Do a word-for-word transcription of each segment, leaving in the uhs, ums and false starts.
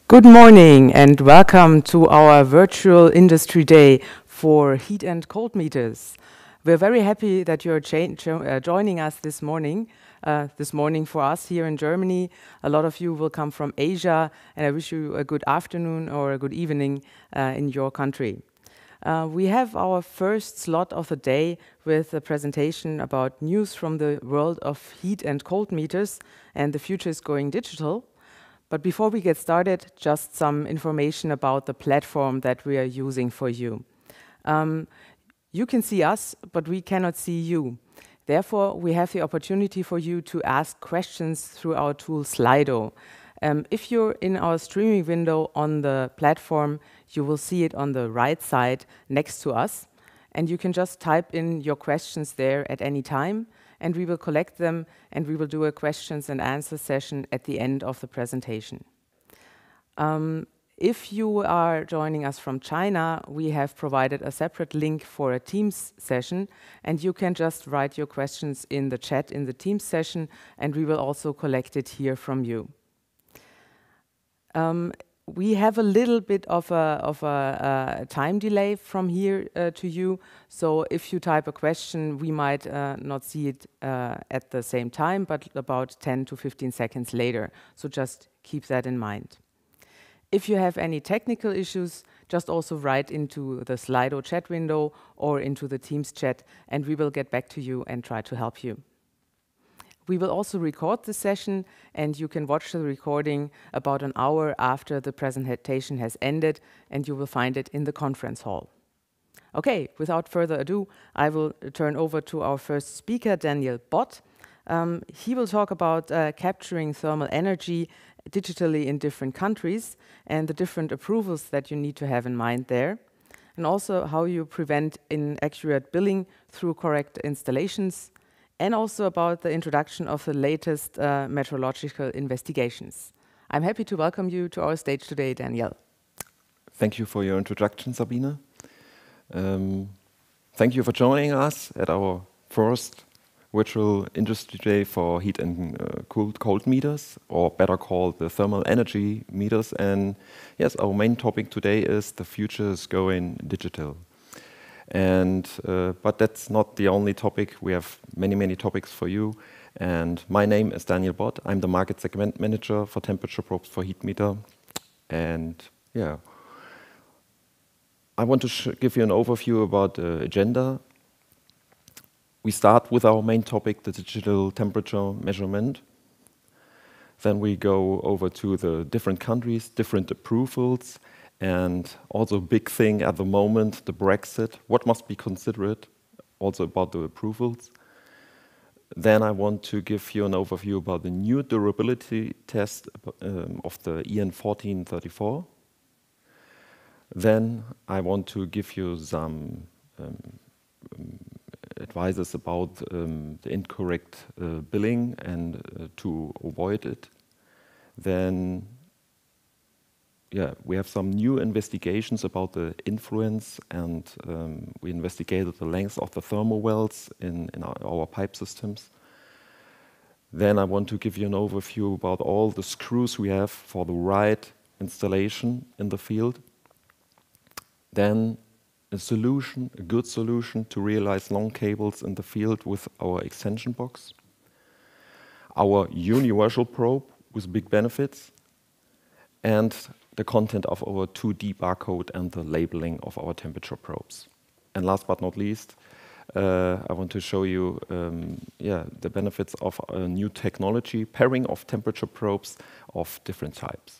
Good morning and welcome to our virtual industry day for heat and cold meters. We're very happy that you're uh, joining us this morning. Uh, this morning for us here in Germany. A lot of you will come from Asia, and I wish you a good afternoon or a good evening uh, in your country. Uh, we have our first slot of the day with a presentation about news from the world of heat and cold meters, and the future is going digital. But before we get started, just some information about the platform that we are using for you. Um, you can see us, but we cannot see you. Therefore, we have the opportunity for you to ask questions through our tool Slido. Um, if you're in our streaming window on the platform, you will see it on the right side next to us. And you can just type in your questions there at any time, and we will collect them, and we will do a questions and answer session at the end of the presentation. Um, if you are joining us from China, we have provided a separate link for a Teams session, and you can just write your questions in the chat in the Teams session, and we will also collect it here from you. Um, We have a little bit of a, of a, a time delay from here uh, to you. So if you type a question, we might uh, not see it uh, at the same time, but about ten to fifteen seconds later. So just keep that in mind. If you have any technical issues, just also write into the Slido chat window or into the Teams chat, and we will get back to you and try to help you. We will also record the session, and you can watch the recording about an hour after the presentation has ended, and you will find it in the conference hall. Okay, without further ado, I will turn over to our first speaker, Daniel Bott. Um, he will talk about uh, capturing thermal energy digitally in different countries and the different approvals that you need to have in mind there, and also how you prevent inaccurate billing through correct installations, and also about the introduction of the latest uh, meteorological investigations. I'm happy to welcome you to our stage today, Daniel. Thank you for your introduction, Sabine. Um, thank you for joining us at our first virtual industry day for heat and uh, cold, cold meters, or better called the thermal energy meters. And yes, our main topic today is the future is going digital. And uh, but that's not the only topic. We have many, many topics for you. And my name is Daniel Bott. I'm the market segment manager for temperature probes for heat meter. And yeah, I want to sh give you an overview about the agenda. We start with our main topic, the digital temperature measurement. Then we go over to the different countries, different approvals, and also a big thing at the moment, the Brexit, what must be considered, also about the approvals. Then I want to give you an overview about the new durability test um, of the E N fourteen thirty-four. Then I want to give you some um, um, advices about um, the incorrect uh, billing and uh, to avoid it. Then Yeah, we have some new investigations about the influence, and um, we investigated the length of the thermal wells in, in our, our pipe systems. Then I want to give you an overview about all the screws we have for the right installation in the field. Then a solution, a good solution to realize long cables in the field with our extension box. Our universal probe with big benefits, and the content of our two D barcode and the labeling of our temperature probes. And last but not least, uh, I want to show you um, yeah, the benefits of a new technology, pairing of temperature probes of different types.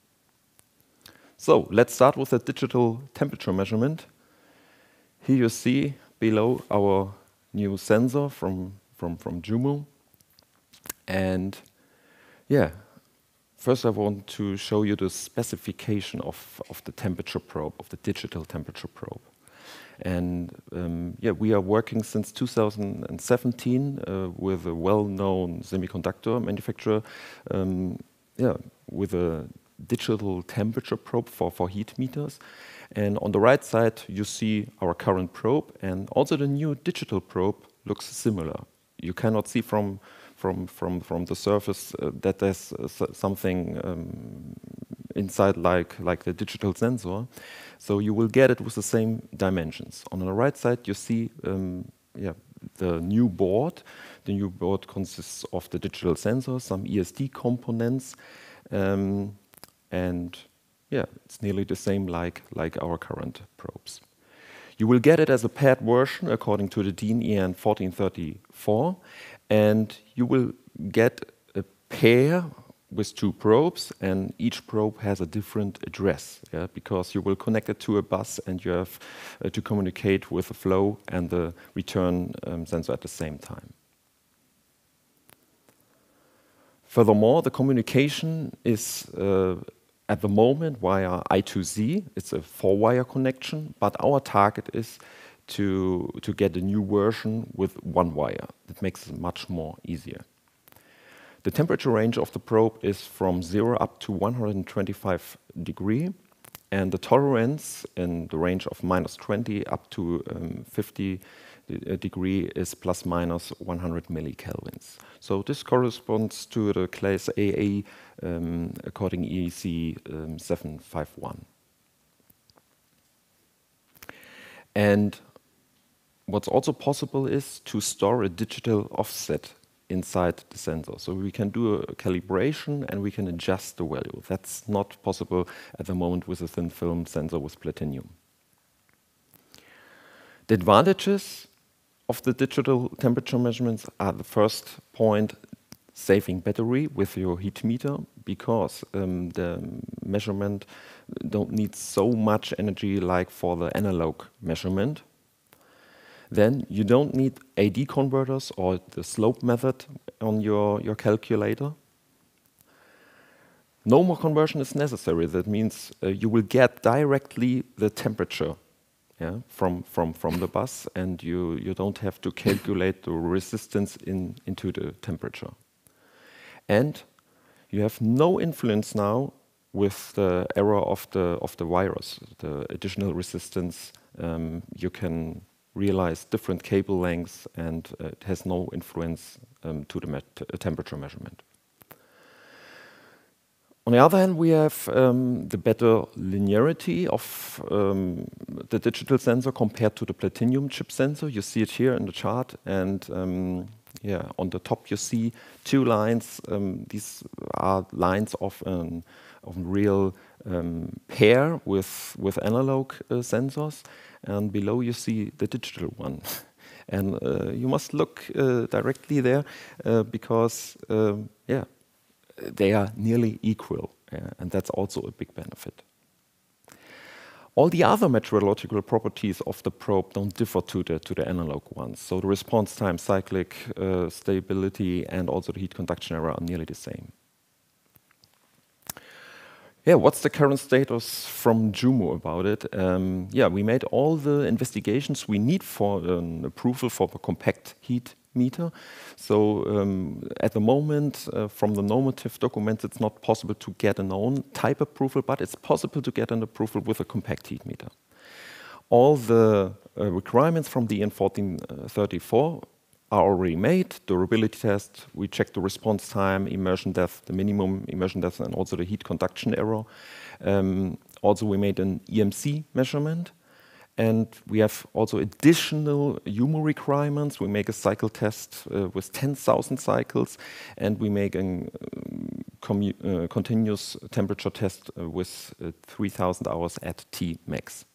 So let's start with the digital temperature measurement. Here you see below our new sensor from, from, from Jumo. And yeah, first, I want to show you the specification of, of the temperature probe, of the digital temperature probe. And um, yeah, we are working since two thousand seventeen uh, with a well-known semiconductor manufacturer, um, yeah, with a digital temperature probe for, for heat meters. And on the right side, you see our current probe, and also the new digital probe looks similar. You cannot see from From, from, from the surface uh, that there's uh, something um, inside like, like the digital sensor. So you will get it with the same dimensions. On the right side, you see um, yeah, the new board. The new board consists of the digital sensor, some E S D components, um, and yeah, it's nearly the same like, like our current probes. You will get it as a paired version according to the DIN E N fourteen thirty-four, and you will get a pair with two probes, and each probe has a different address, yeah, because you will connect it to a bus and you have uh, to communicate with the flow and the return um, sensor at the same time. Furthermore, the communication is uh, at the moment via I two Z. It's a four-wire connection, but our target is to, to get a new version with one wire. That makes it much more easier. The temperature range of the probe is from zero up to one hundred twenty-five degree, and the tolerance in the range of minus twenty up to um, fifty degree is plus minus one hundred millikelvins. So this corresponds to the class A A um, according E C um, seven five one. And what's also possible is to store a digital offset inside the sensor. So we can do a calibration and we can adjust the value. That's not possible at the moment with a thin film sensor with platinum. The advantages of the digital temperature measurements are the first point, saving battery with your heat meter, because um, the measurement don't need so much energy like for the analog measurement. Then you don't need A D converters or the slope method on your, your calculator. No more conversion is necessary. That means uh, you will get directly the temperature yeah, from, from, from the bus, and you, you don't have to calculate the resistance in, into the temperature. And you have no influence now with the error of the, of the virus, the additional resistance. Um, you can realize different cable lengths, and uh, it has no influence um, to the me temperature measurement. On the other hand, we have um, the better linearity of um, the digital sensor compared to the platinum chip sensor. You see it here in the chart, and um, yeah, on the top you see two lines. Um, these are lines of an of a real um, pair with with analog uh, sensors. And below you see the digital one. And uh, you must look uh, directly there uh, because, um, yeah, they are nearly equal. Yeah, and that's also a big benefit. All the other metrological properties of the probe don't differ to the, to the analog ones. So the response time, cyclic uh, stability, and also the heat conduction error are nearly the same. Yeah, what's the current status from JUMO about it? Um, yeah, we made all the investigations we need for an approval for the compact heat meter. So um, at the moment, uh, from the normative documents, it's not possible to get a known type approval, but it's possible to get an approval with a compact heat meter. All the uh, requirements from the E N fourteen thirty-four are already made. Durability test, we check the response time, immersion depth, the minimum immersion depth, and also the heat conduction error. Um, also, we made an E M C measurement, and we have also additional JUMO requirements. We make a cycle test uh, with ten thousand cycles, and we make a um, uh, continuous temperature test uh, with uh, three thousand hours at T max.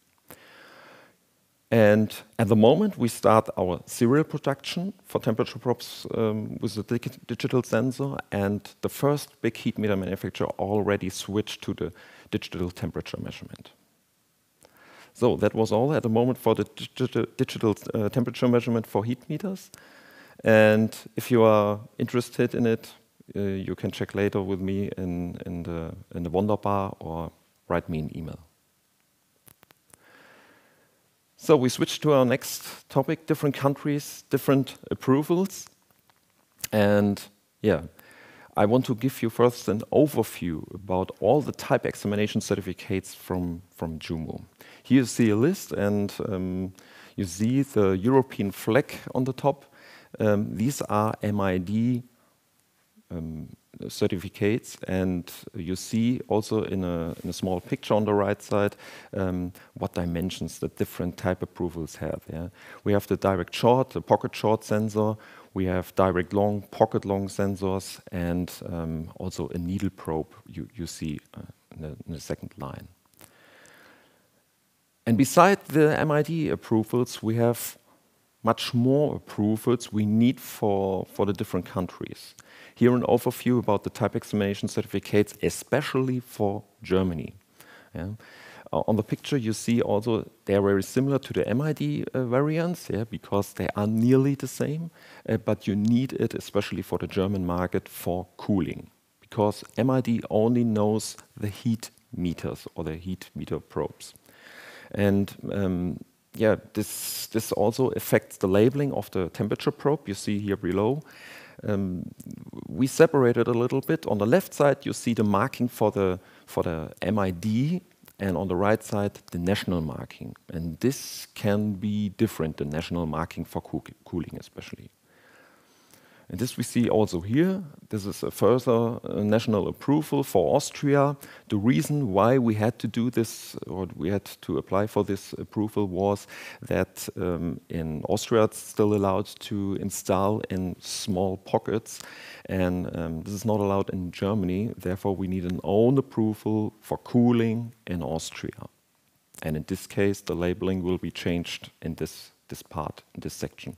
And at the moment, we start our serial production for temperature probes um, with a dig digital sensor, and the first big heat meter manufacturer already switched to the digital temperature measurement. So that was all at the moment for the digital, digital uh, temperature measurement for heat meters. And if you are interested in it, uh, you can check later with me in, in, the, in the Wunderbar or write me an email. So we switch to our next topic, different countries, different approvals. And yeah, I want to give you first an overview about all the type examination certificates from, from JUMO. Here you see a list, and um, you see the European flag on the top. Um, these are M I D um, certificates, and you see also in a, in a small picture on the right side um, what dimensions the different type approvals have. Yeah? We have the direct short, the pocket short sensor, we have direct long, pocket long sensors, and um, also a needle probe you, you see uh, in, the, in the second line. And beside the M I D approvals, we have much more approvals we need for, for the different countries. Here an overview about the type examination certificates, especially for Germany. Yeah. Uh, on the picture you see also they're very similar to the M I D uh, variants, yeah, because they are nearly the same, uh, but you need it especially for the German market for cooling, because M I D only knows the heat meters or the heat meter probes. And um, yeah, this, this also affects the labeling of the temperature probe you see here below. Um, we separated a little bit. On the left side you see the marking for the, for the M I D, and on the right side the national marking. And this can be different, the national marking for coo cooling especially. And this we see also here. This is a further uh, national approval for Austria. The reason why we had to do this, or we had to apply for this approval, was that um, in Austria it's still allowed to install in small pockets, and um, this is not allowed in Germany. Therefore, we need an own approval for cooling in Austria. And in this case, the labeling will be changed in this, this part, in this section.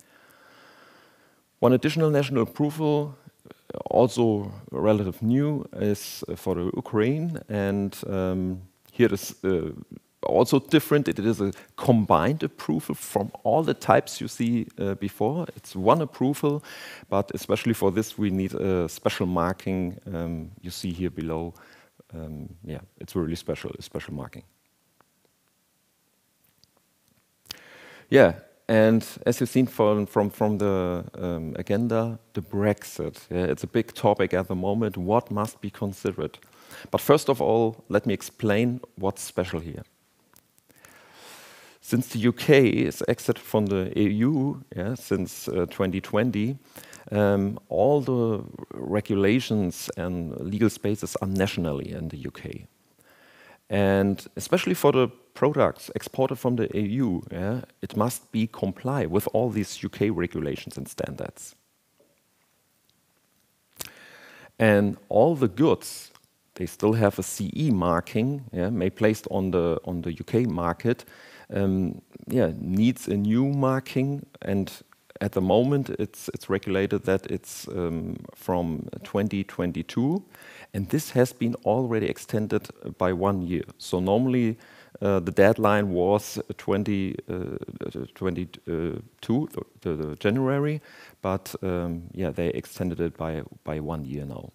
One additional national approval, also relatively new, is for the Ukraine, and um, here it is uh, also different. It is a combined approval from all the types you see uh, before. It's one approval, but especially for this we need a special marking. Um, you see here below. Um, yeah, it's really special, a special marking. Yeah. And as you've seen from, from, from the um, agenda, the Brexit, yeah, it's a big topic at the moment. What must be considered? But first of all, let me explain what's special here. Since the U K is exited from the E U, yeah, since uh, twenty twenty, um, all the regulations and legal spaces are nationally in the U K. And especially for the products exported from the E U, yeah, it must be comply with all these U K regulations and standards. And all the goods, they still have a C E marking, yeah, may placed on the on the U K market, um, yeah, needs a new marking. And at the moment, it's it's regulated that it's um, from twenty twenty-two. And this has been already extended by one year. So normally uh, the deadline was twenty twenty-two, the, the, the January, but um, yeah, they extended it by by one year now.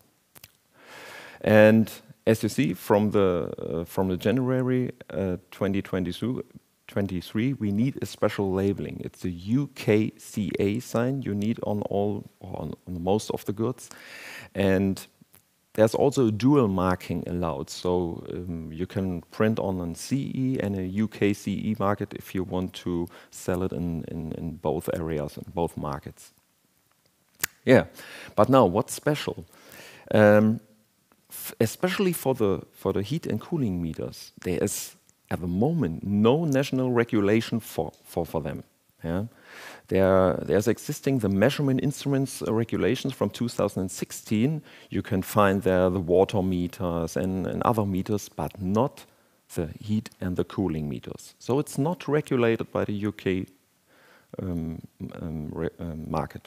And as you see, from the uh, from the January uh, twenty twenty-two. twenty-three, we need a special labeling. It's a U K C A sign you need on all, on, on most of the goods, and there's also a dual marking allowed. So um, you can print on a C E and a U K C E market if you want to sell it in, in, in both areas, in both markets. Yeah, but now what's special? Um, especially for the for the heat and cooling meters, there is at the moment no national regulation for, for, for them. Yeah? There, there's existing the measurement instruments uh, regulations from two thousand sixteen. You can find there the water meters and, and other meters, but not the heat and the cooling meters. So it's not regulated by the U K um, um, re, um, market.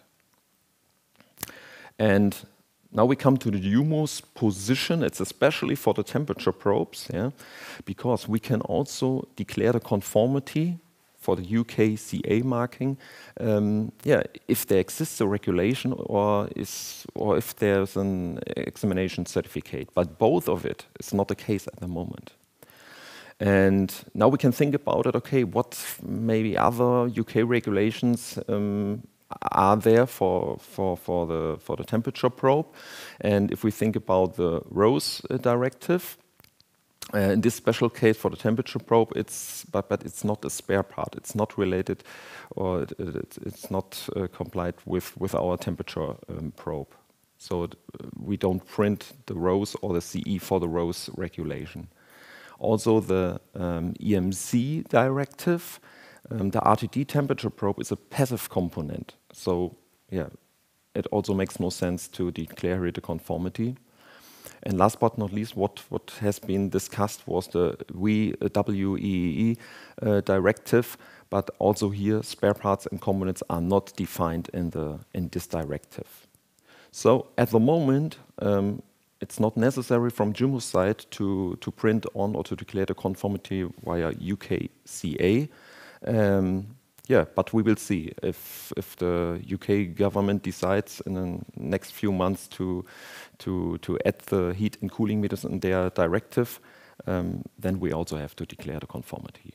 And now we come to the U M O's position. It's especially for the temperature probes, yeah, because we can also declare the conformity for the U K C A marking, um, yeah, if there exists a regulation or is or if there's an examination certificate. But both of it is not the case at the moment. And now we can think about it. Okay, what maybe other U K regulations um, are there for for for the for the temperature probe? And if we think about the RoHS uh, directive, uh, in this special case for the temperature probe, it's but but it's not a spare part. It's not related, or it, it, it's not uh, complied with with our temperature um, probe. So uh, we don't print the rows or the C E for the rows regulation. Also the um, E M C directive, um, the R T D temperature probe is a passive component. So yeah, it also makes no sense to declare here the conformity. And last but not least, what, what has been discussed was the W E E E uh, directive, but also here spare parts and components are not defined in, the, in this directive. So at the moment, um, it's not necessary from Jumbo's side to, to print on or to declare the conformity via U K C A. Um, yeah, but we will see if, if the U K government decides in the next few months to, to, to add the heat and cooling meters in their directive, um, then we also have to declare the conformity.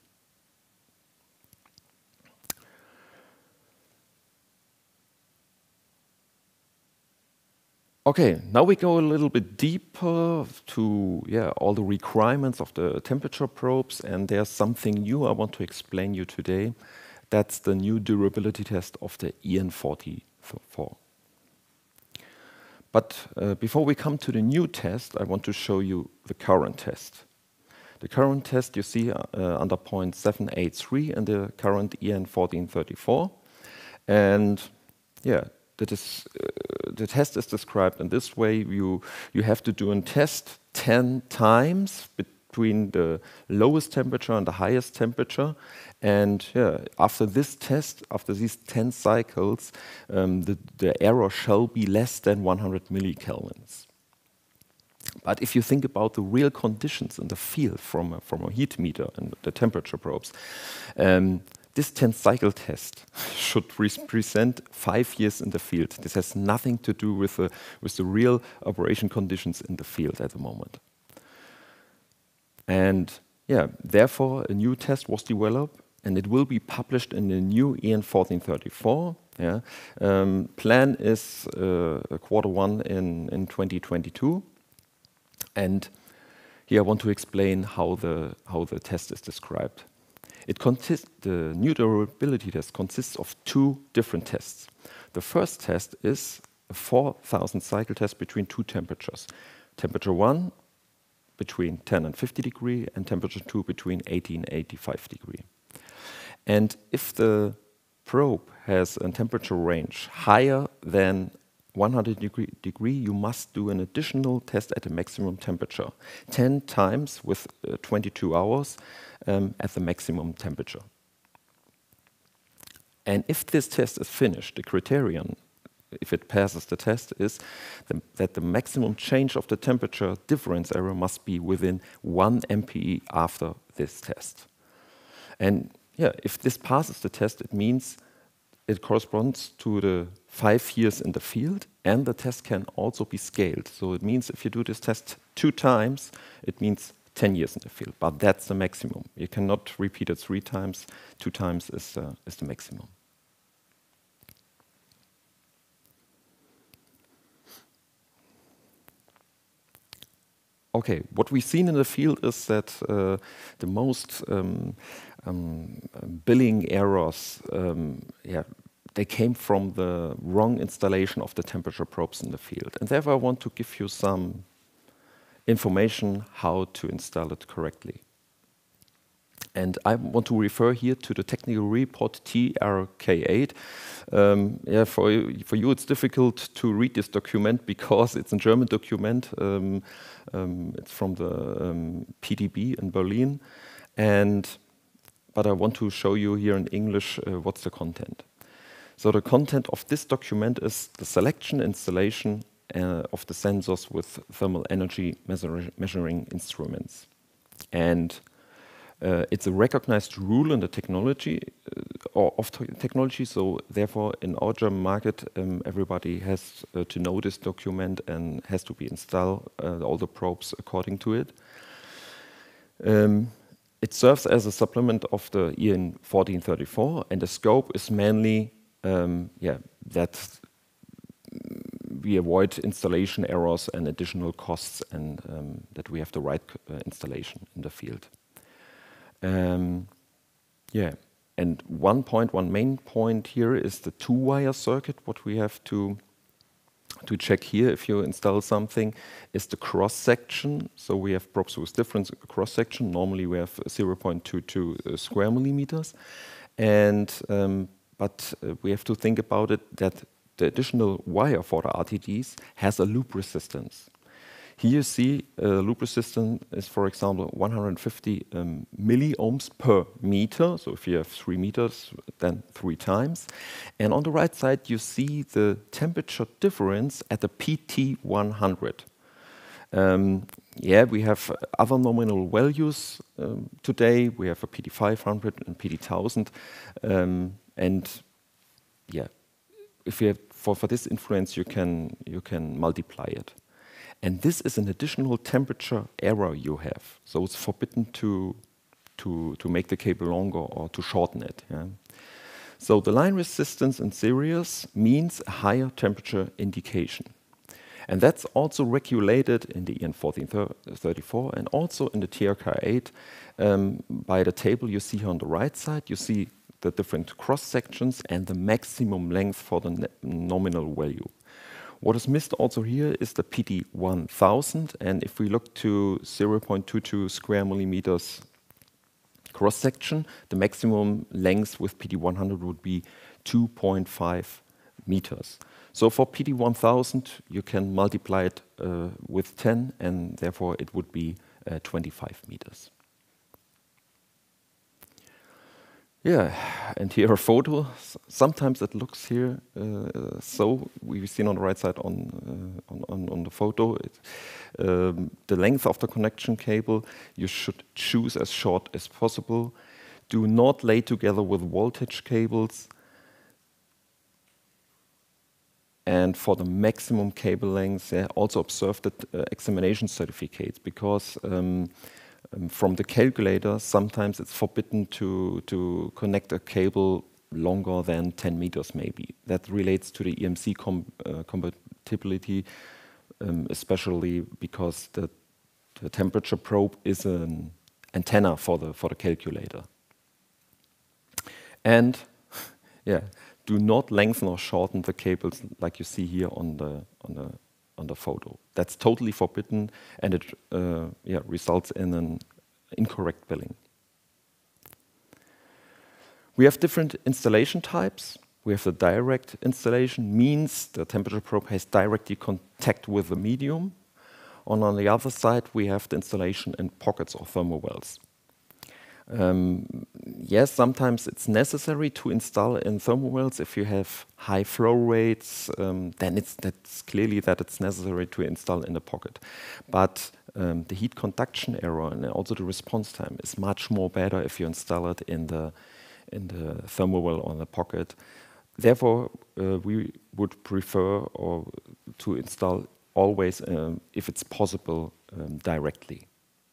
Okay, now we go a little bit deeper to yeah, all the requirements of the temperature probes, and there's something new I want to explain you today. That's the new durability test of the E N forty-four. But uh, before we come to the new test, I want to show you the current test. The current test you see uh, under point seven eight three in the current E N fourteen thirty-four. And yeah, that is, uh, the test is described in this way. You, you have to do a test ten times between the lowest temperature and the highest temperature. And yeah, after this test, after these ten cycles, um, the, the error shall be less than one hundred millikelvins. But if you think about the real conditions in the field from a, from a heat meter and the temperature probes, um, this ten cycle test should represent five years in the field. This has nothing to do with the, with the real operation conditions in the field at the moment. And yeah, therefore a new test was developed, and it will be published in the new E N fourteen thirty-four. Yeah. Um, plan is uh, quarter one in, in twenty twenty-two. And here I want to explain how the, how the test is described. It consists, the new durability test consists of two different tests. The first test is a four thousand cycle test between two temperatures. Temperature one between ten and fifty degree, and temperature two between eighty and eighty-five degree. And if the probe has a temperature range higher than one hundred degree, you must do an additional test at the maximum temperature, ten times with uh, twenty-two hours um, at the maximum temperature. And if this test is finished, the criterion, if it passes the test, is the, that the maximum change of the temperature difference error must be within one M P E after this test. And yeah, if this passes the test, it means it corresponds to the five years in the field, and the test can also be scaled. So it means if you do this test two times, it means ten years in the field, but that's the maximum. You cannot repeat it three times, two times is, uh, is the maximum. Okay, what we've seen in the field is that uh, the most um, um, billing errors, um, yeah, they came from the wrong installation of the temperature probes in the field. And therefore I want to give you some information how to install it correctly. And I want to refer here to the technical report T R K eight. Um, yeah, for, for you it's difficult to read this document because it's a German document. Um, um, it's from the um, P D B in Berlin. And, but I want to show you here in English uh, what's the content. So the content of this document is the selection, installation uh, of the sensors with thermal energy measure measuring instruments. And uh, it's a recognized rule in the technology uh, or of technology. So therefore, in our German market, um, everybody has uh, to know this document and has to be installed uh, all the probes according to it. Um, it serves as a supplement of the E N fourteen thirty-four, and the scope is mainly Um, yeah, that we avoid installation errors and additional costs, and um, that we have the right uh, installation in the field. Um, yeah, and one point, one main point here is the two-wire circuit, what we have to to check here if you install something is the cross section. So we have probes with different cross section. Normally we have zero point two two uh, square millimeters, and um, but uh, we have to think about it that the additional wire for the R T Ds has a loop resistance. Here you see uh, loop resistance is, for example, one hundred fifty um, milliohms per meter. So if you have three meters, then three times. And on the right side, you see the temperature difference at the P T one hundred. Um, yeah, we have other nominal values um, today. We have a P T five hundred and P T one thousand. Um, and yeah, if you have, for, for this influence, you can, you can multiply it. And this is an additional temperature error you have. So it's forbidden to, to, to make the cable longer or to shorten it. Yeah? So the line resistance in series means a higher temperature indication. And that's also regulated in the E N fourteen thirty-four and also in the T R K eight um, by the table you see here on the right side. You see the different cross sections and the maximum length for the nominal value. What is missed also here is the P T one thousand, and if we look to zero point two two square millimeters cross section, the maximum length with P T one hundred would be two point five meters. So for P T one thousand, you can multiply it uh, with ten, and therefore it would be uh, twenty-five meters. Yeah, and here a photo. Sometimes it looks here uh, so. We've seen on the right side on uh, on, on, on the photo. It, um, the length of the connection cable you should choose as short as possible. Do not lay together with voltage cables. And for the maximum cable length, yeah, also observe the uh, examination certificates, because um, Um, from the calculator, sometimes it's forbidden to, to connect a cable longer than ten meters maybe. That relates to the E M C com uh, compatibility, um, especially because the, the temperature probe is an antenna for the, for the calculator. And yeah, do not lengthen or shorten the cables like you see here on the, on the on the photo. That's totally forbidden, and it uh, yeah, results in an incorrect billing. We have different installation types. We have the direct installation, means the temperature probe has directly contact with the medium. And on the other side, we have the installation in pockets or thermowells. Um, yes, sometimes it's necessary to install in thermowells. If you have high flow rates, um, then it's that's clearly that it's necessary to install in the pocket. But um, the heat conduction error and also the response time is much more better if you install it in the in the thermowell or the pocket. Therefore, uh, we would prefer or to install always, um, if it's possible, um, directly.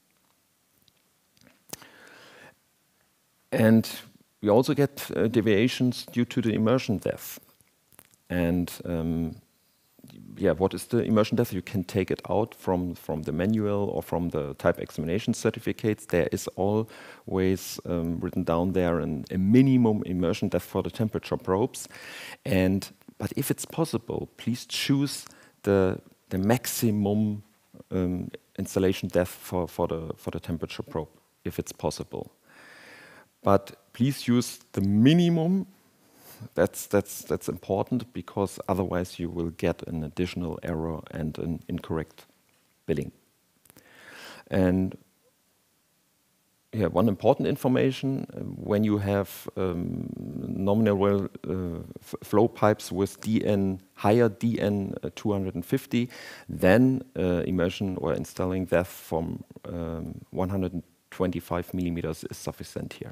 And we also get uh, deviations due to the immersion depth. And um, yeah, what is the immersion depth? You can take it out from, from the manual or from the type examination certificates. There is always um, written down there an, a minimum immersion depth for the temperature probes. And but if it's possible, please choose the, the maximum um, installation depth for, for, the, for the temperature probe, if it's possible. But please use the minimum. That's, that's, that's important, because otherwise you will get an additional error and an incorrect billing. And yeah, one important information, uh, when you have um, nominal well, uh, flow pipes with D N, higher D N uh, two hundred fifty, then uh, immersion or installing depth from um, one hundred twenty-five millimeters is sufficient here.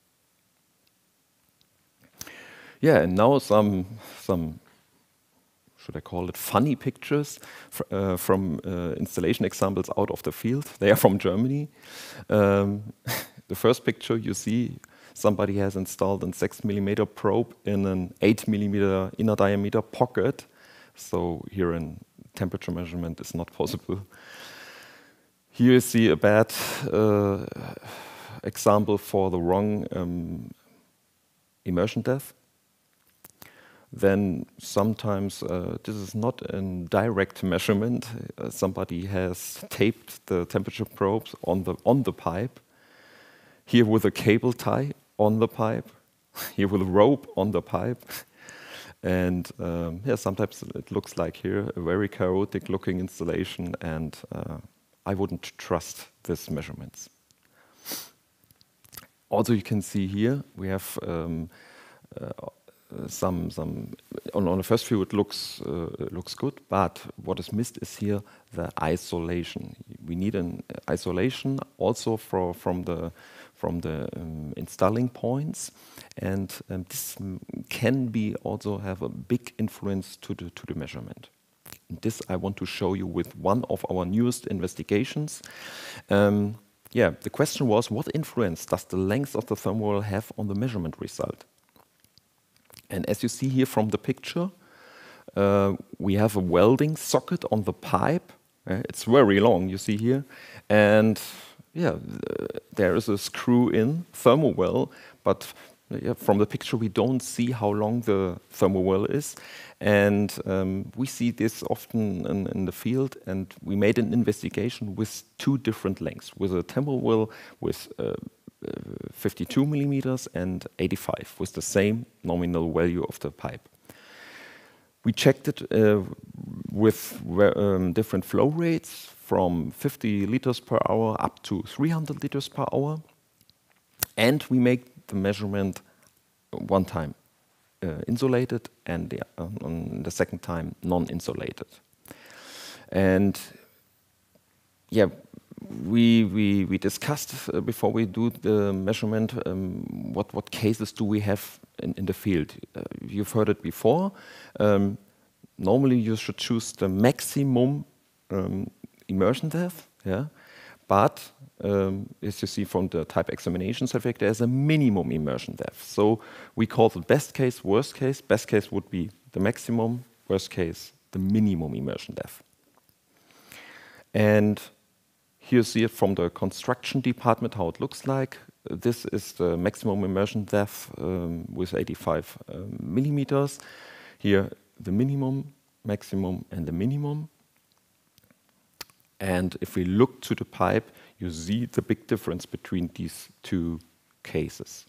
Yeah, and now some, some, should I call it, funny pictures fr uh, from uh, installation examples out of the field. They are from Germany. Um, the first picture you see, somebody has installed a six millimeter probe in an eight millimeter inner diameter pocket. So here a temperature measurement is not possible. Here you see a bad uh, example for the wrong um, immersion depth. then sometimes uh, this is not a direct measurement. Uh, somebody has taped the temperature probes on the on the pipe. Here with a cable tie on the pipe. Here with a rope on the pipe. And um, yeah, sometimes it looks like here a very chaotic looking installation, and uh, I wouldn't trust these measurements. Also, you can see here we have um, uh, some some on, on the first view it looks uh, it looks good, but what is missed is here the isolation. We need an isolation also for from the from the um, installing points, and um, this can be also have a big influence to the to the measurement. And this I want to show you with one of our newest investigations. Um, yeah, the question was, what influence does the length of the thermal well have on the measurement result? And as you see here from the picture, uh, we have a welding socket on the pipe. Uh, it's very long, you see here, and yeah, uh, there is a screw-in thermal well, but uh, yeah, from the picture we don't see how long the thermal well is, and um, we see this often in, in the field, and we made an investigation with two different lengths, with a thermal well with uh, uh, fifty-two millimeters and eighty-five, with the same nominal value of the pipe. We checked it uh, with um, different flow rates from fifty liters per hour up to three hundred liters per hour. And we make the measurement one time uh, insulated and the, um, on the second time non-insulated. And yeah, we, we, we discussed uh, before we do the measurement um, what, what cases do we have in, in the field. Uh, you've heard it before. Um, normally you should choose the maximum um, immersion depth, yeah. But um, as you see from the type examination certificate, there's a minimum immersion depth. So we call the best case, worst case. Best case would be the maximum, worst case, the minimum immersion depth. And here you see it from the construction department how it looks like. This is the maximum immersion depth um, with eighty-five um, millimeters. Here the minimum, maximum, and the minimum. And if we look to the pipe, you see the big difference between these two cases.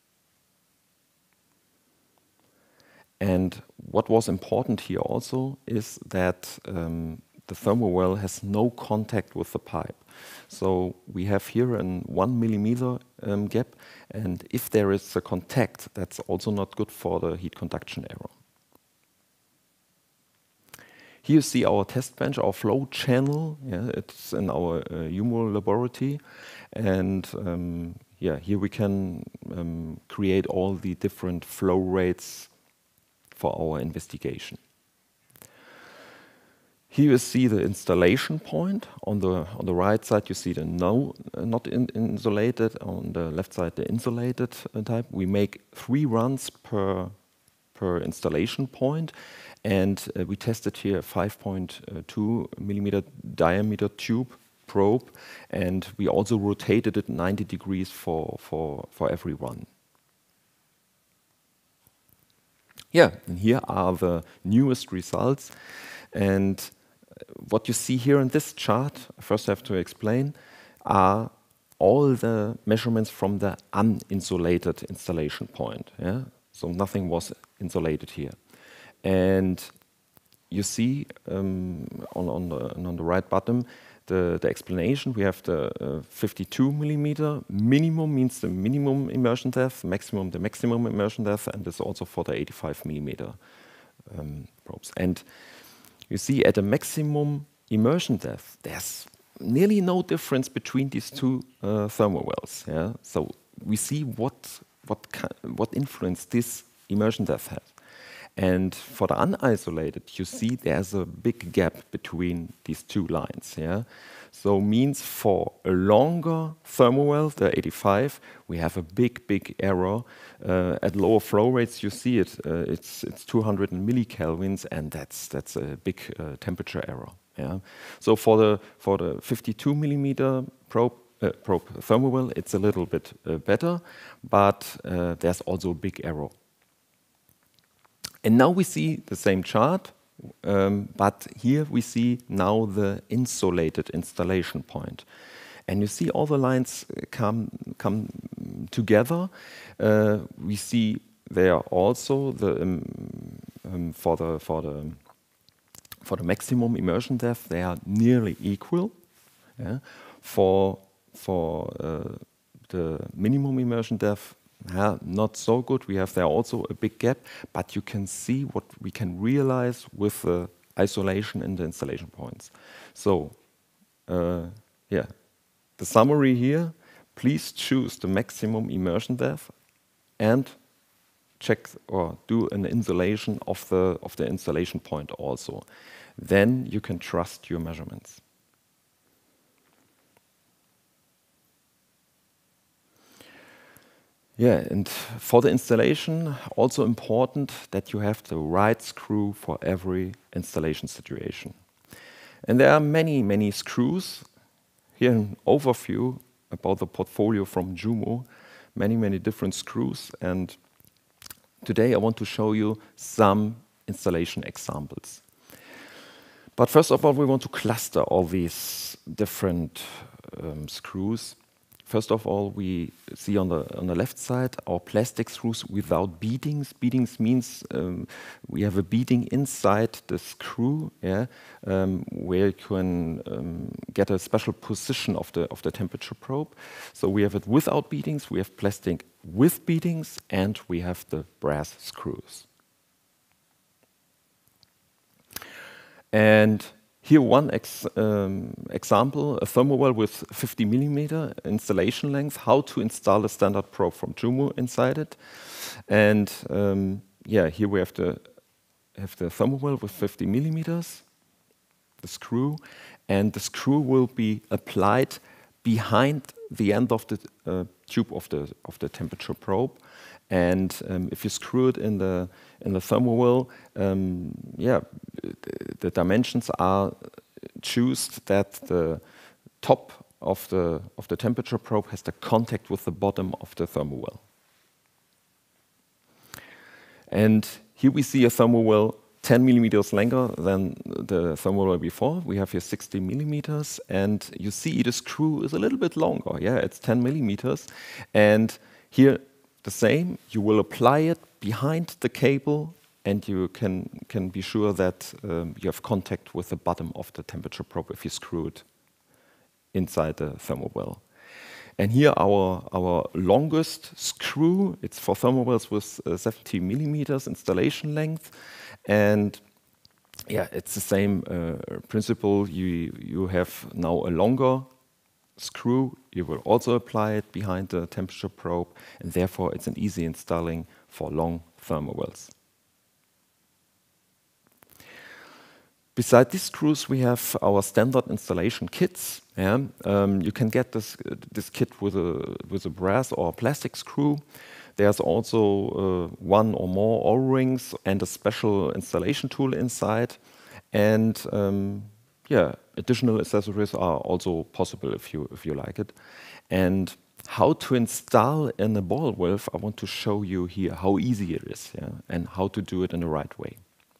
And what was important here also is that um, the thermal well has no contact with the pipe. So we have here a one millimeter um, gap, and if there is a contact, that's also not good for the heat conduction error. Here you see our test bench, our flow channel. Yeah, it's in our uh, U M O laboratory, and um, yeah, here we can um, create all the different flow rates for our investigation. Here you see the installation point. On the on the right side, you see the no, uh, not in, insulated. On the left side, the insulated uh, type. We make three runs per per installation point. And uh, we tested here a five point two millimeter diameter tube probe, and we also rotated it ninety degrees for, for, for every run. Yeah, and here are the newest results. And what you see here in this chart, first I have to explain, are all the measurements from the uninsulated installation point. Yeah? So nothing was insulated here. And you see um, on, on, the, on the right bottom the, the explanation. We have the uh, fifty-two millimeter minimum means the minimum immersion depth, maximum the maximum immersion depth, and this also for the eighty-five millimeter um, probes. And you see at the maximum immersion depth, there's nearly no difference between these two uh, thermal wells. Yeah? So we see what, what, what influence this immersion depth has. And for the unisolated, you see there's a big gap between these two lines. Yeah? So means for a longer thermal well, the eighty-five, we have a big, big error. Uh, at lower flow rates, you see it. Uh, it's it's two hundred millikelvins, and that's that's a big uh, temperature error. Yeah? So for the for the fifty-two millimeter probe uh, probe thermal well, it's a little bit uh, better, but uh, there's also a big error. And now we see the same chart, um, but here we see now the insulated installation point. And you see all the lines come, come together. Uh, we see there also the um, um, for the for the for the maximum immersion depth they are nearly equal. Yeah? For for uh, the minimum immersion depth, yeah, not so good. We have there also a big gap, but you can see what we can realize with the isolation in the installation points. So, uh, yeah, the summary here, please choose the maximum immersion depth and check or do an insulation of the, of the installation point also. Then you can trust your measurements. Yeah, and for the installation, also important that you have the right screw for every installation situation. And there are many, many screws. Here an overview about the portfolio from JUMO, many, many different screws. And today I want to show you some installation examples. But first of all, we want to cluster all these different um, screws. First of all, we see on the on the left side our plastic screws without beadings. Beadings means um, we have a beading inside the screw, yeah, um, where you can um, get a special position of the of the temperature probe. So we have it without beadings. We have plastic with beadings, and we have the brass screws. And here one ex, um, example, a thermowell with fifty millimeter installation length, how to install a standard probe from JUMO inside it. And um, yeah, here we have the, have the thermowell with fifty millimeters, the screw, and the screw will be applied behind the end of the uh, tube of the, of the temperature probe. And um, if you screw it in the in the thermowell, um, yeah, the, the dimensions are choose that the top of the of the temperature probe has the contact with the bottom of the thermowell. And here we see a thermowell ten millimeters longer than the thermowell before. We have here sixty millimeters, and you see the screw is a little bit longer. Yeah, it's ten millimeters, and here. The same, you will apply it behind the cable and you can, can be sure that um, you have contact with the bottom of the temperature probe if you screw it inside the thermowell. And here our, our longest screw, it's for thermowells with uh, seventy millimeters installation length. And yeah, it's the same uh, principle. You, you have now a longer screw, you will also apply it behind the temperature probe, and therefore it's an easy installing for long thermowells. Beside these screws, we have our standard installation kits. Yeah? Um, you can get this uh, this kit with a with a brass or a plastic screw. There's also uh, one or more O-rings and a special installation tool inside, and um, yeah, additional accessories are also possible if you if you like it. And how to install in a ball valve, I want to show you here how easy it is, yeah, and how to do it in the right way.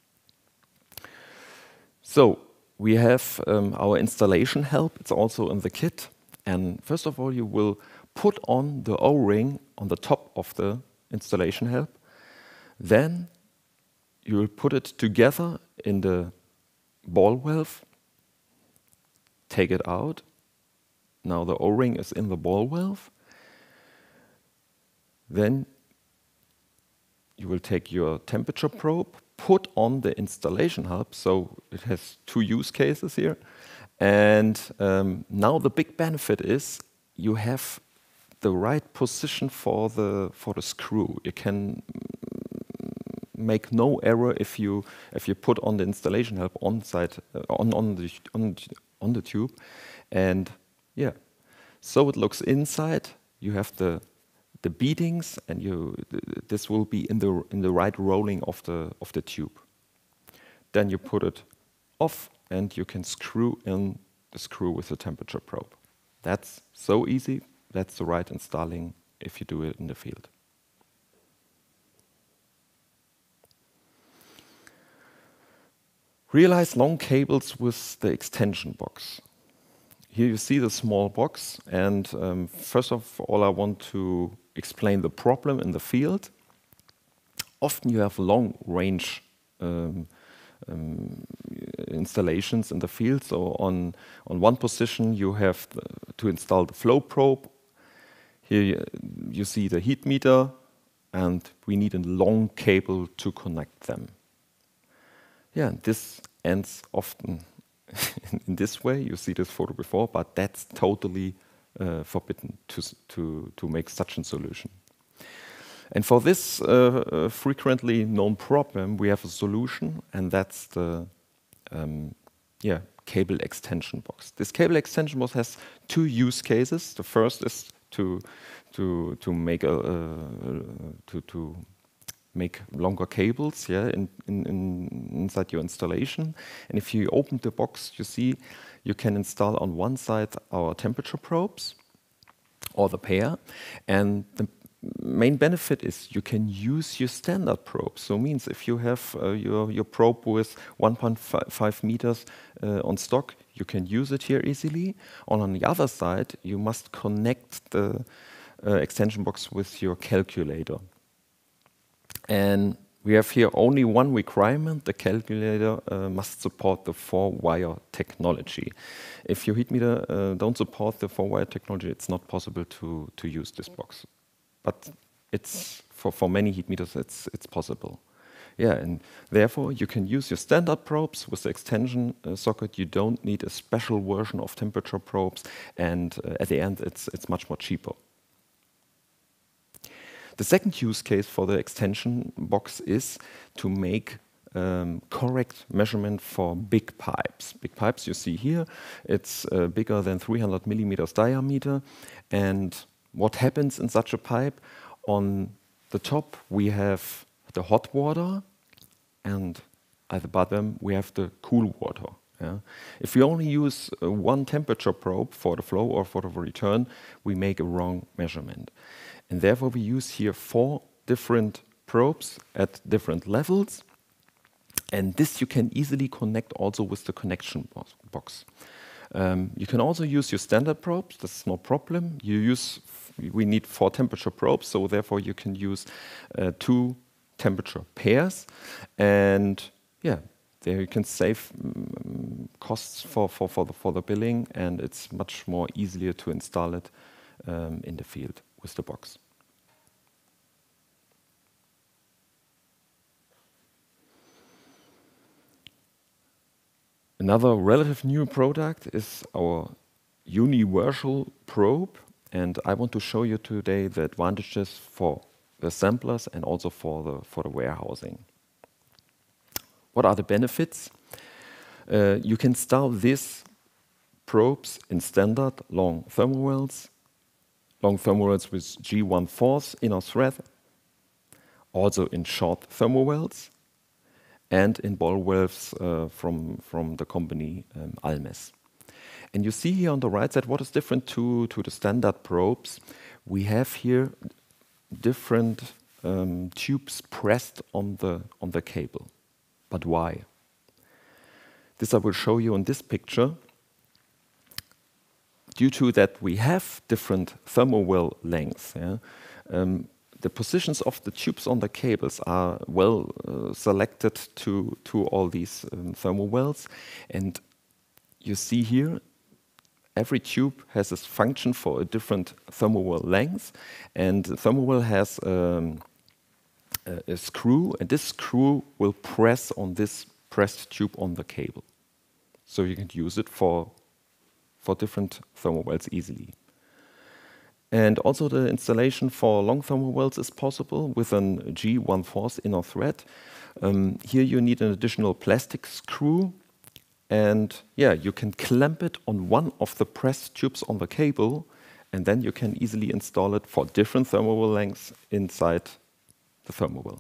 So we have um, our installation help. It's also in the kit. And first of all, you will put on the O-ring on the top of the installation help. Then you will put it together in the ball valve. Take it out. Now the O-ring is in the ball valve. Then you will take your temperature probe, put on the installation hub, so it has two use cases here. And um, now the big benefit is you have the right position for the for the screw. You can make no error if you if you put on the installation hub on side uh, on on the on, on the tube, and yeah, so it looks inside. You have the the beadings, and you th this will be in the in the right rolling of the of the tube. Then you put it off, and you can screw in the screw with the temperature probe. That's so easy. That's the right installing if you do it in the field. Realize long cables with the extension box. Here you see the small box, and um, first of all I want to explain the problem in the field. Often you have long range um, um, installations in the field, so on, on one position you have the, to install the flow probe. Here you, you see the heat meter, and we need a long cable to connect them. Yeah, this ends often in this way. You see this photo before, but that's totally uh, forbidden to, to, to make such a solution. And for this uh, uh, frequently known problem, we have a solution, and that's the um, yeah, cable extension box. This cable extension box has two use cases. The first is to to to make a uh, to to make longer cables, yeah, in, in, in inside your installation. And if you open the box, you see you can install on one side our temperature probes or the pair, and the main benefit is you can use your standard probe. So it means if you have uh, your, your probe with one point five meters uh, on stock, you can use it here easily. And on the other side, you must connect the uh, extension box with your calculator. And we have here only one requirement: the calculator uh, must support the four-wire technology. If your heat meter uh, don't support the four-wire technology, it's not possible to, to use this box. But it's for, for many heat meters, it's, it's possible. Yeah, and therefore you can use your standard probes with the extension uh, socket. You don't need a special version of temperature probes, and uh, at the end it's, it's much more cheaper. The second use case for the extension box is to make um, correct measurement for big pipes. Big pipes you see here, it's uh, bigger than three hundred millimeters diameter. And what happens in such a pipe? On the top we have the hot water, and at the bottom we have the cool water. Yeah? If we only use uh, one temperature probe for the flow or for the return, we make a wrong measurement. And therefore we use here four different probes at different levels. And this you can easily connect also with the connection box. Um, you can also use your standard probes, that's no problem. You use, we need four temperature probes, so therefore you can use uh, two temperature pairs. And yeah, there you can save um, costs for, for, for, the, for the billing, and it's much more easier to install it um, in the field with the box. Another relative new product is our universal probe, and I want to show you today the advantages for the assemblers and also for the, for the warehousing. What are the benefits? Uh, you can install these probes in standard long thermal wells, long thermal wells with G one fourth inner thread, also in short thermal wells, and in ball valves uh, from, from the company um, Almes. And you see here on the right side what is different to, to the standard probes. We have here different um, tubes pressed on the, on the cable. But why? This I will show you in this picture. Due to that we have different thermal well lengths, yeah, um, the positions of the tubes on the cables are well uh, selected to, to all these um, thermal wells. And you see here, every tube has a function for a different thermal well length. And the thermal well has um, a, a screw, and this screw will press on this pressed tube on the cable. So you can use it for, for different thermal wells easily. And also the installation for long thermal wells is possible with an G one fourth inner thread. Um, here you need an additional plastic screw, and yeah, you can clamp it on one of the pressed tubes on the cable, and then you can easily install it for different thermal well lengths inside the thermal well.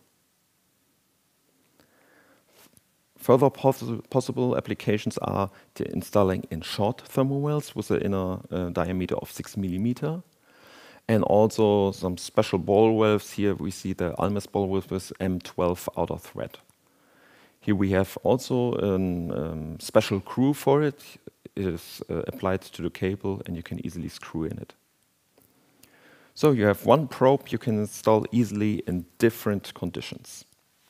Further poss possible applications are the installing in short thermal wells with an inner uh, diameter of six millimeter. And also some special ball valves. Here we see the Almes ball valve with M twelve outer thread. Here we have also a um, special screw for it. It is uh, applied to the cable and you can easily screw in it. So you have one probe you can install easily in different conditions.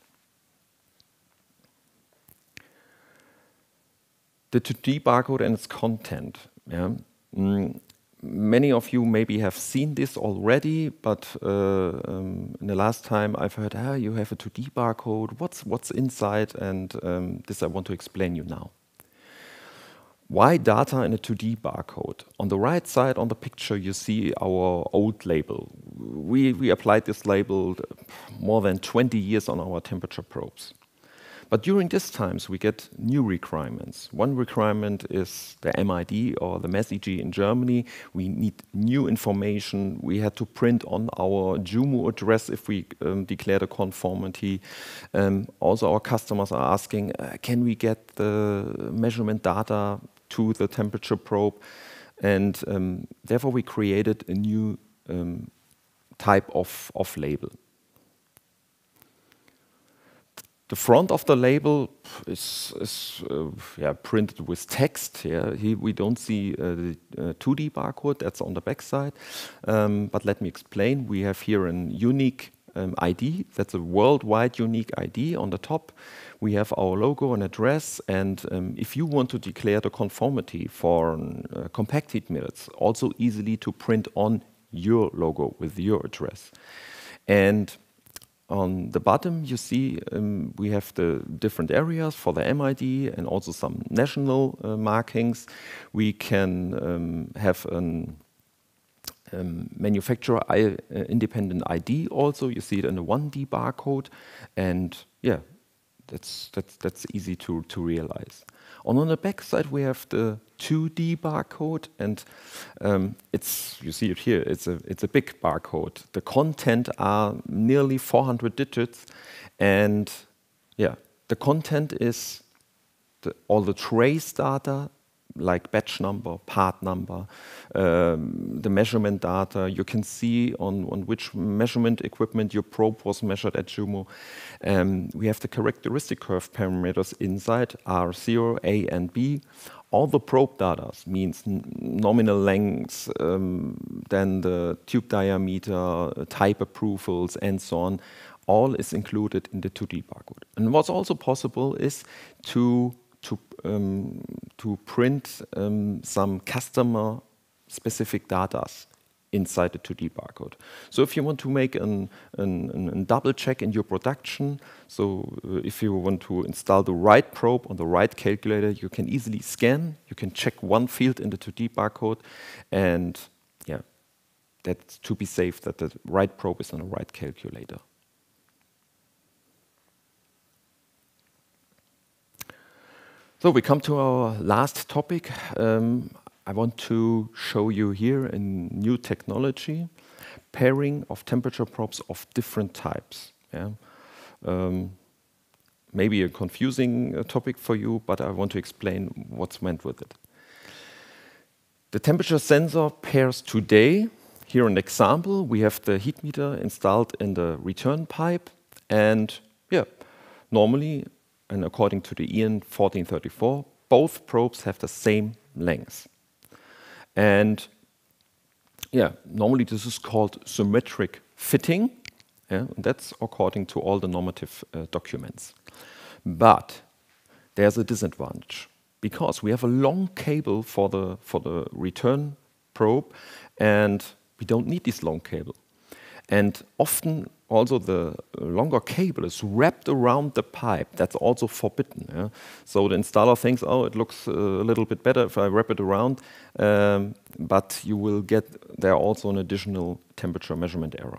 The two D barcode and its content. Yeah. Mm, many of you maybe have seen this already, but uh, um, in the last time I've heard, ah, you have a two D barcode, what's, what's inside? And um, this I want to explain you now. Why data in a two D barcode? On the right side on the picture you see our old label. We, we applied this label more than twenty years on our temperature probes. But during these times we get new requirements. One requirement is the M I D or the MESI in Germany. We need new information. We had to print on our JUMO address if we um, declare the conformity. Um, also our customers are asking, uh, can we get the measurement data to the temperature probe? And um, therefore we created a new um, type of, of label. The front of the label is, is uh, yeah, printed with text. Yeah. Here we don't see uh, the uh, two D barcode, that's on the back side. Um, but let me explain. We have here a unique um, I D, that's a worldwide unique I D on the top. We have our logo and address, and um, if you want to declare the conformity for uh, compact heat meter, it's also easily to print on your logo with your address. And on the bottom, you see um, we have the different areas for the M I D and also some national uh, markings. We can um, have an um, manufacturer I, uh, independent I D also. You see it in the one D barcode, and yeah, that's that's that's easy to to realize. And on the back side, we have the two D barcode, and um, it's, you see it here, it's a, it's a big barcode. The content are nearly four hundred digits, and yeah, the content is the, all the trace data, like batch number, part number, um, the measurement data. You can see on, on which measurement equipment your probe was measured at JUMO. Um, we have the characteristic curve parameters inside, R zero, A, and B. All the probe data means nominal lengths, um, then the tube diameter, type approvals, and so on. All is included in the two D barcode. And what's also possible is to to um, to print um, some customer specific data inside the two D barcode. So if you want to make an, an, an double check in your production, so uh, if you want to install the right probe on the right calculator, you can easily scan, you can check one field in the two D barcode, and yeah, that's to be safe that the right probe is on the right calculator. So we come to our last topic. Um, I want to show you here a new technology, pairing of temperature probes of different types. Yeah? Um, maybe a confusing uh, topic for you, but I want to explain what's meant with it. The temperature sensor pairs today. Here an example, we have the heat meter installed in the return pipe, and yeah, normally, and according to the E N fourteen thirty-four, both probes have the same length. And yeah, normally this is called symmetric fitting. Yeah, and that's according to all the normative uh, documents. But there's a disadvantage, because we have a long cable for the, for the return probe, and we don't need this long cable. And often also the longer cable is wrapped around the pipe. That's also forbidden. Yeah? So the installer thinks, oh, it looks a little bit better if I wrap it around, um, but you will get there also an additional temperature measurement error.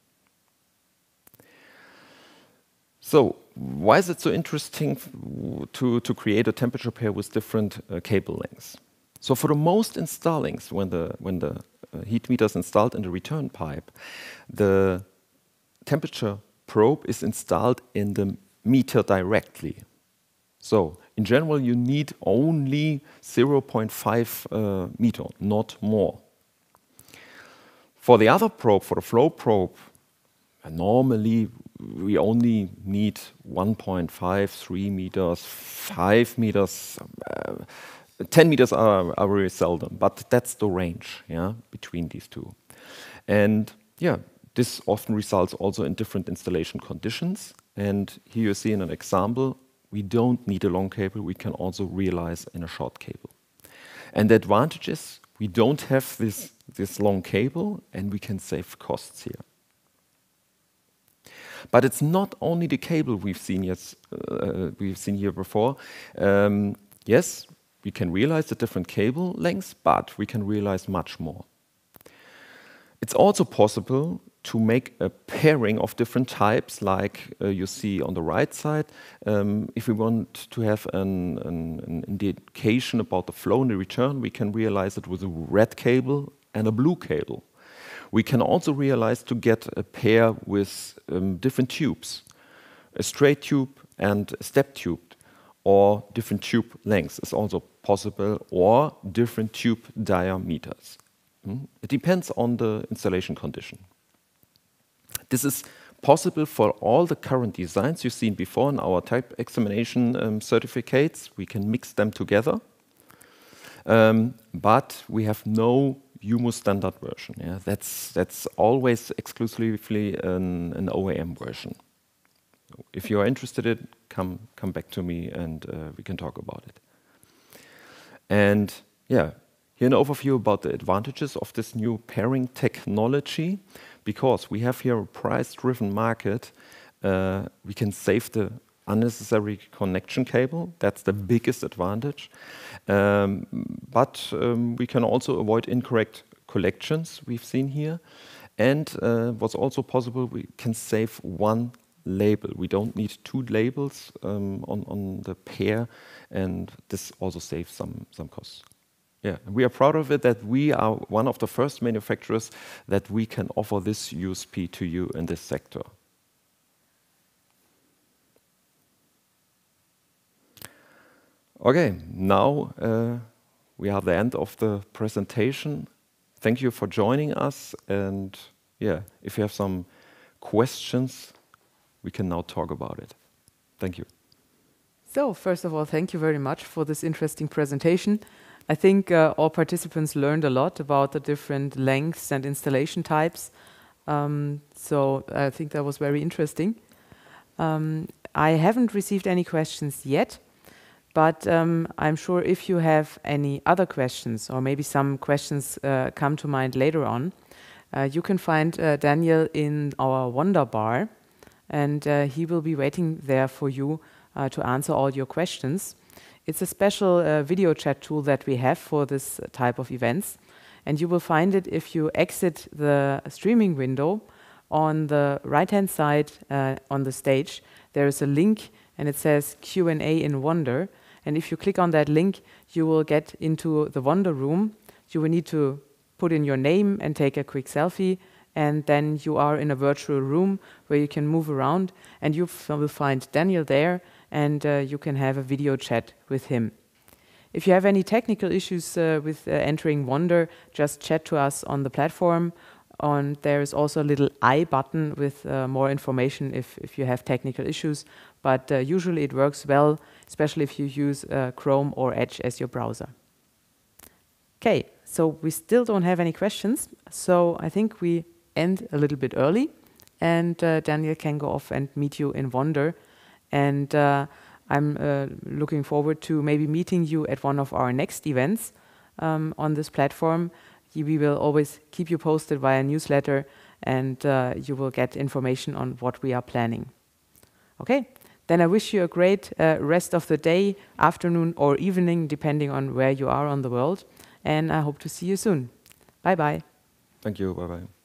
So why is it so interesting to, to create a temperature pair with different uh, cable lengths? So for the most installings, when the, when the uh, heat meter is installed in the return pipe, the temperature probe is installed in the meter directly. So in general, you need only zero point five uh, meter, not more. For the other probe, for the flow probe, uh, normally we only need one point five, three meters, five meters, uh, ten meters are, are very seldom, but that's the range, yeah, between these two. And yeah, this often results also in different installation conditions. And here you see in an example, we don't need a long cable, we can also realize in a short cable. And the advantage is we don't have this, this long cable and we can save costs here. But it's not only the cable we've seen, yes, uh, we've seen here before. Um, yes, we can realize the different cable lengths, but we can realize much more. It's also possible to make a pairing of different types, like uh, you see on the right side. Um, if we want to have an, an, an indication about the flow and the return, we can realize it with a red cable and a blue cable. We can also realize to get a pair with um, different tubes, a straight tube and a step tube, or different tube lengths is also possible, or different tube diameters. Mm? It depends on the installation condition. This is possible for all the current designs you've seen before in our type examination um, certificates. We can mix them together, um, but we have no U M U standard version. Yeah? That's, that's always exclusively an, an O E M version. If you are interested in it, come, come back to me and uh, we can talk about it. And yeah, here an overview about the advantages of this new pairing technology. Because we have here a price-driven market, uh, we can save the unnecessary connection cable. That's the biggest advantage. Um, but um, we can also avoid incorrect collections we've seen here. And uh, what's also possible, we can save one label. We don't need two labels um, on, on the pair, and this also saves some, some costs. Yeah, we are proud of it that we are one of the first manufacturers that we can offer this U S P to you in this sector. Okay, now uh, we are at the end of the presentation. Thank you for joining us, and yeah, if you have some questions, we can now talk about it. Thank you. So, first of all, thank you very much for this interesting presentation. I think uh, all participants learned a lot about the different lengths and installation types. Um, so I think that was very interesting. Um, I haven't received any questions yet, but um, I'm sure if you have any other questions, or maybe some questions uh, come to mind later on, uh, you can find uh, Daniel in our Wonder Bar, and uh, he will be waiting there for you uh, to answer all your questions. It's a special uh, video chat tool that we have for this type of events. And you will find it if you exit the streaming window. On the right-hand side uh, on the stage, there is a link and it says Q and A in Wonder. And if you click on that link, you will get into the Wonder room. You will need to put in your name and take a quick selfie. And then you are in a virtual room where you can move around. And you will find Daniel there. And uh, you can have a video chat with him. If you have any technical issues uh, with uh, entering Wonder, just chat to us on the platform. On, there is also a little I button with uh, more information if, if you have technical issues. But uh, usually it works well, especially if you use uh, Chrome or Edge as your browser. Okay, so we still don't have any questions. So I think we end a little bit early. And uh, Daniel can go off and meet you in Wonder. And uh, I'm uh, looking forward to maybe meeting you at one of our next events um, on this platform. We will always keep you posted via newsletter, and uh, you will get information on what we are planning. Okay, then I wish you a great uh, rest of the day, afternoon, or evening, depending on where you are on the world. And I hope to see you soon. Bye-bye. Thank you. Bye-bye.